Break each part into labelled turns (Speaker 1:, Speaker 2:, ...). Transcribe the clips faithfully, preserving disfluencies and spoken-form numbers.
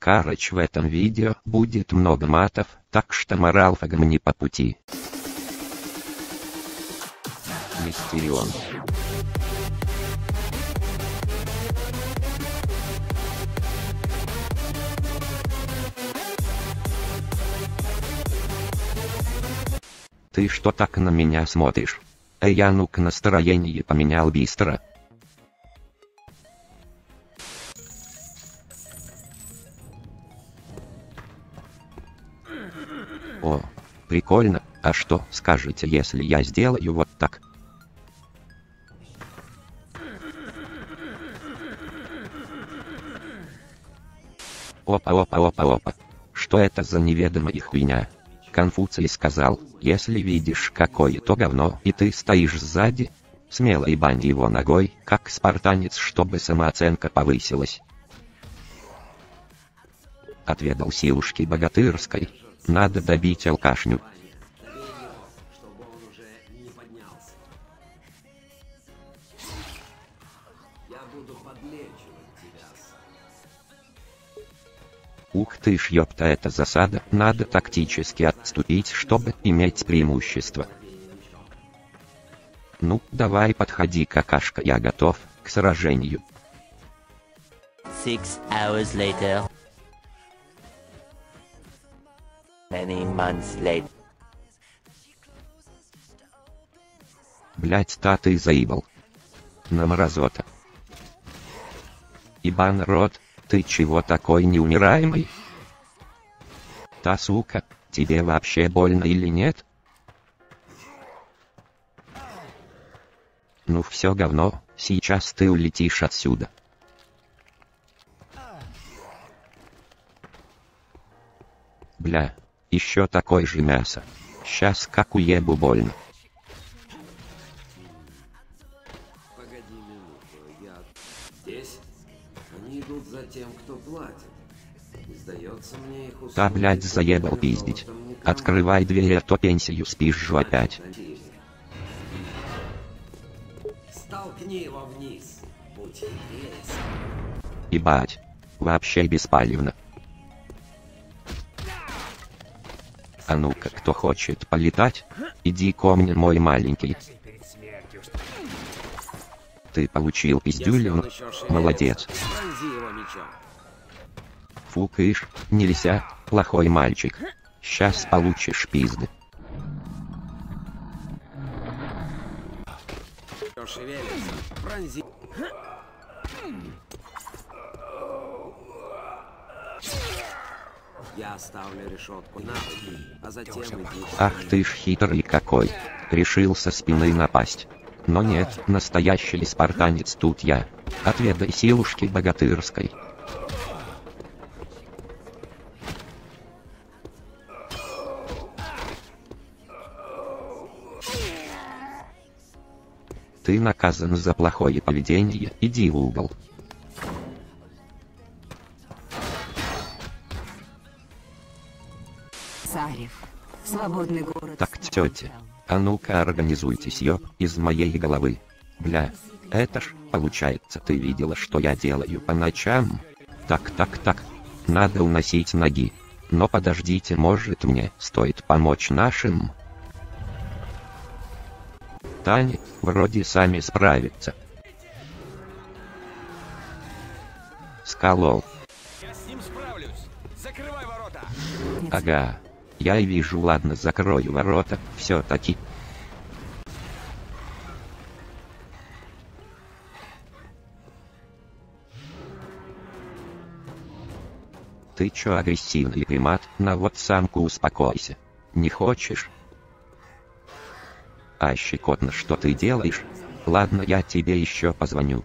Speaker 1: Короче, в этом видео будет много матов, так что моралфагам не по пути. Мистерион. Ты что так на меня смотришь? Эй, я ну-ка настроение поменял быстро. О, прикольно, а что скажете, если я сделаю вот так? Опа-опа-опа-опа. Что это за неведомая хуйня? Конфуций сказал, если видишь какое-то говно и ты стоишь сзади, смело ебань его ногой, как спартанец, чтобы самооценка повысилась. Отведал силушки богатырской. Надо добить алкашню. Ух ты ж, ёпта, это засада, надо тактически отступить, чтобы иметь преимущество. Ну, давай подходи, какашка, я готов к сражению.
Speaker 2: Six hours later. Many months later.
Speaker 1: Блять, та ты заебал. На мразота. Ибан рот, ты чего такой неумираемый? Та сука, тебе вообще больно или нет? Ну все говно, сейчас ты улетишь отсюда. Бля, еще такой же мясо. Сейчас как уебу больно.
Speaker 3: Погоди минуту, я здесь. Они идут за тем, кто платит. Сдается мне их услуги.
Speaker 1: Да, блять, заебал пиздить. Открывай дверь, а то пенсию спизжу опять.
Speaker 3: Столкни его вниз. Будь хитрее.
Speaker 1: Ебать. Вообще беспалевно. А ну-ка, кто хочет полетать, иди ко мне, мой маленький. Ты получил пиздюлю, молодец. Фу, кыш, нельзя, плохой мальчик. Сейчас получишь пизды.
Speaker 3: Я оставлю решетку на руки, а затем иди.
Speaker 1: Ах ты ж хитрый какой. Решил со спины напасть. Но нет, настоящий спартанец тут я. Отведай силушки богатырской. Ты наказан за плохое поведение, иди в угол.
Speaker 4: Свободный город.
Speaker 1: Так, тетя, а ну-ка организуйтесь, ёб, из моей головы. Бля, это ж, получается, ты видела, что я делаю по ночам? Так, так, так, надо уносить ноги. Но подождите, может мне стоит помочь нашим? Тани, вроде сами справятся. Скалол.
Speaker 5: Я с ним справлюсь. Закрывай ворота.
Speaker 1: Ага. Я и вижу, ладно, закрою ворота, все-таки. Ты чё агрессивный примат, на вот самку успокойся. Не хочешь? А щекотно, что ты делаешь? Ладно, я тебе еще позвоню.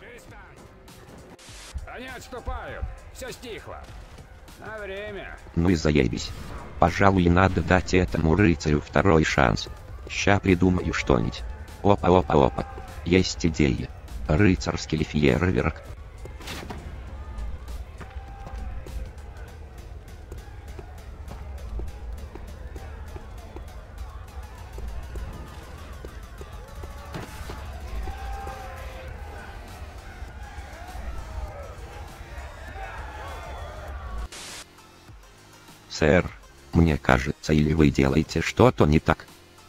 Speaker 5: Они отступают. Все стихло. На время.
Speaker 1: Ну и заебись. Пожалуй, надо дать этому рыцарю второй шанс. Ща придумаю что-нибудь. Опа-опа-опа. Есть идея. Рыцарский фейерверк. Сэр, мне кажется, или вы делаете что-то не так.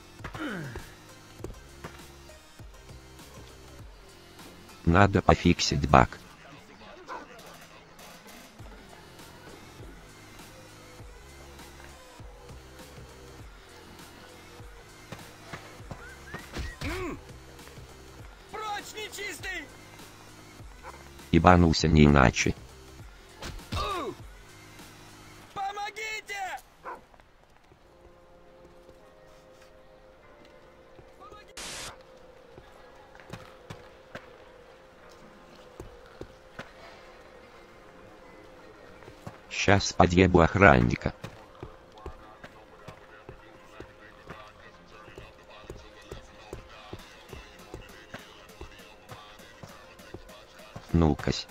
Speaker 1: Надо пофиксить баг.
Speaker 5: Прочь, нечистый!
Speaker 1: Ебанулся не иначе.
Speaker 5: Помогите!
Speaker 1: Сейчас подъебу охранника. Ну-кась.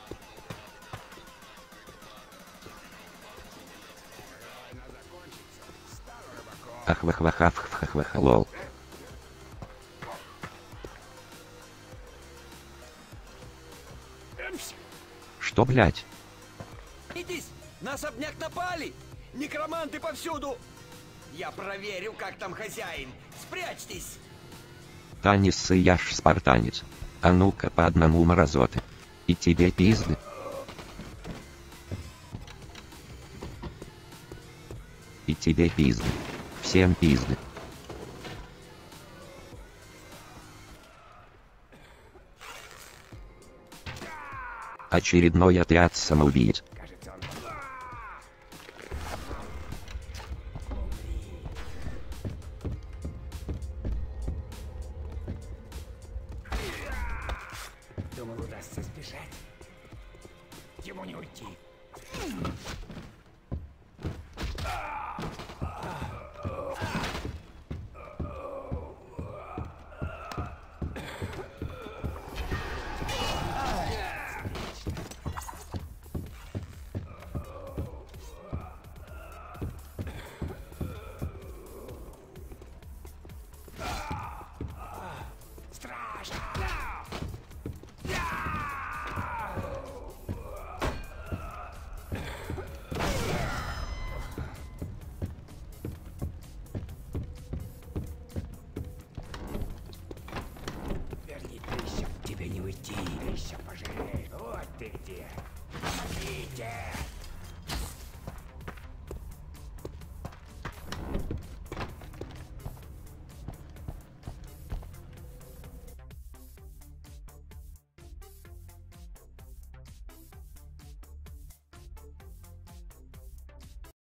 Speaker 1: Ахвахвахавхвахвах лол. Что, блять?
Speaker 5: Идись! На особняк напали! Некроманты повсюду! Я проверю, как там хозяин. Спрячьтесь!
Speaker 1: Танис и я ж спартанец. А ну-ка по одному мразоты. И тебе пизды. И тебе пизды. Всем пизды. Очередной отряд самоубийц.